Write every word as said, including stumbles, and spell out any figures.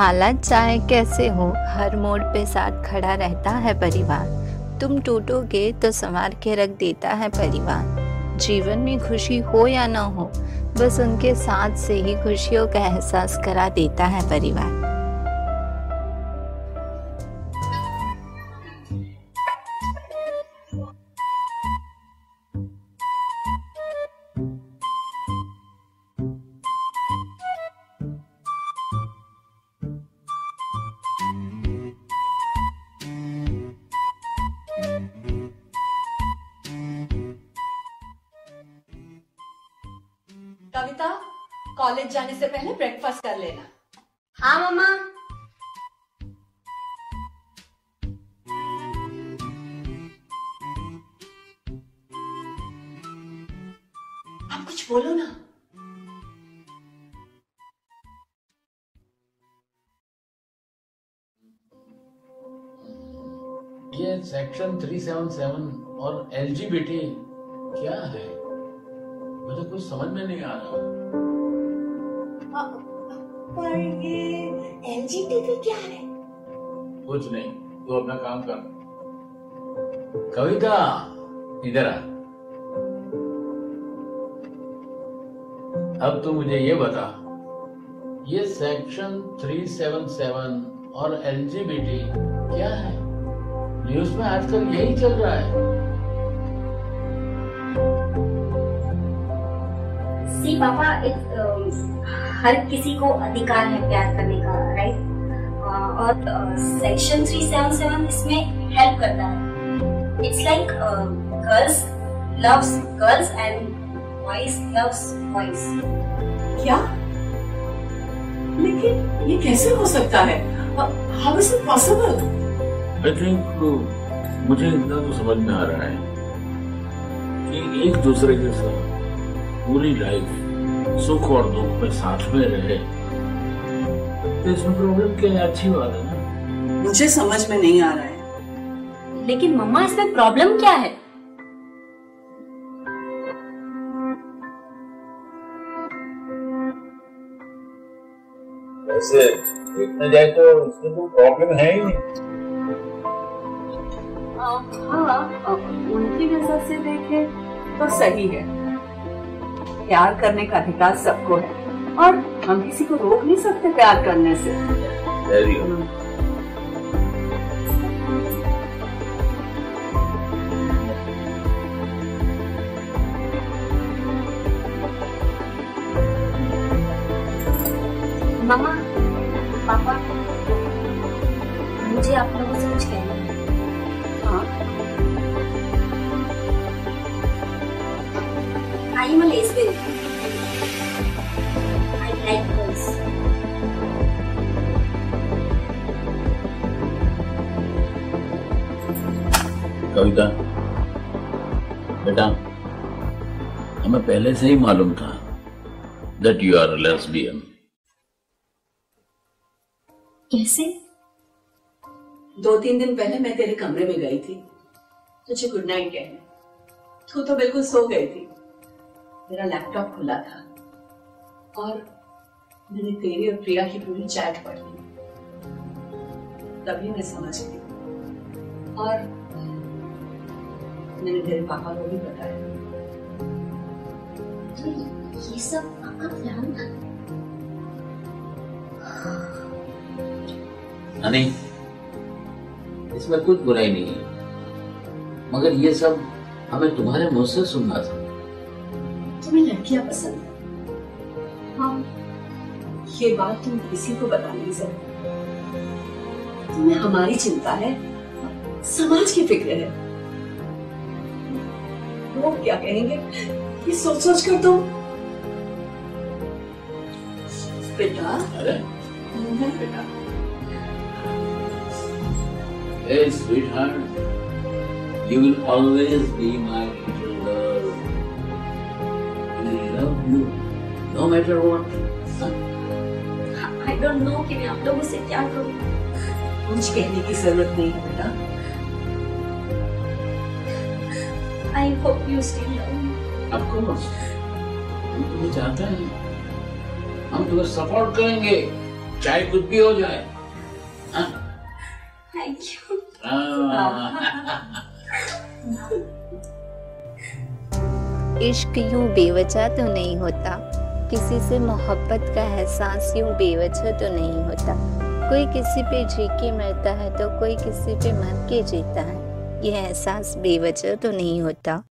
हालात चाहे कैसे हो, हर मोड़ पे साथ खड़ा रहता है परिवार। तुम टूटोगे तो संवार के रख देता है परिवार। जीवन में खुशी हो या ना हो, बस उनके साथ से ही खुशियों का एहसास करा देता है परिवार। कविता, कॉलेज जाने से पहले ब्रेकफास्ट कर लेना। हाँ मम्मा। आप कुछ बोलो ना। ये सेक्शन तीन सौ सतहत्तर और एलजीबीटी क्या है? मुझे कुछ समझ में नहीं आ रहा। आ, पर ये एलजीबीटी क्या है? कुछ नहीं, तू अपना काम कर। कविता, इधर आ। अब तू मुझे ये बता, ये सेक्शन तीन सौ सतहत्तर और एलजीबीटी क्या है? न्यूज में आजकल यही चल रहा है। सी पापा, एक हर किसी को अधिकार है प्यार करने का, राइट? और सेक्शन तीन सौ सतहत्तर इसमें हेल्प करता है। It's like girls loves girls and boys loves boys. क्या? लेकिन ये कैसे हो सकता है? How is it possible? I think मुझे इतना तो समझ में आ रहा है कि एक दूसरे के साथ पूरी लाइफ सुख और दुख में साथ में रहे, तो इसमें प्रॉब्लम क्या है? अच्छी बात है ना। मुझे समझ में नहीं आ रहा है। लेकिन मम्मा, इसमें प्रॉब्लम क्या है? वैसे देखने जाए तो इसमें कोई प्रॉब्लम है ही नहीं। हाँ, उनकी नजर से देखे तो सही है। प्यार करने का अधिकार सबको है और हम किसी को रोक नहीं सकते प्यार करने से। Very good. मम्मा, पापा, मुझे आप लोगों से कुछ कहना है। हाँ, I am a lesbian. I like girls. कविता, बेटा, हमें पहले से ही मालूम था that you are a lesbian. कैसे? दो तीन दिन पहले मैं तेरे कमरे में गई थी तुझे गुड नाइट कहने। तू तो बिल्कुल सो गई थी। मेरा लैपटॉप खुला था और मैंने तेरी और प्रिया की पूरी चैट पढ़ ली। तभी मैं समझ गई और मैंने तेरे पापा को भी बताया। तो ये सब आपका प्लान था? नहीं, इसमें कुछ बुराई नहीं है, मगर ये सब हमें तुम्हारे मुंह से सुनना था। तुम्हें लड़कियां पसंद है? हाँ, ये बात तुम किसी को बता नहीं सकते। तुम्हें हमारी चिंता है, समाज की फिक्र है। लोग क्या कहेंगे ये सोच सोच कर तुम। बेटा, अरे बेटा, hey sweetheart, you will always be my little girl. I love you, no matter what. I don't know कि मैं आप लोगों से क्या करूं। कुछ कहने की जरूरत नहीं है बेटा। I hope you still love me. Of course, हम तुम्हें चाहते हैं, हम तुम्हें सपोर्ट करेंगे। चाहे कुछ भी हो जाए। हाँ? Thank you. हाँ। इश्क यूं बेवजह तो नहीं होता, किसी से मोहब्बत का एहसास यूं बेवजह तो नहीं होता। कोई किसी पे जी के मरता है तो कोई किसी पे मर के जीता है, यह एहसास बेवजह तो नहीं होता।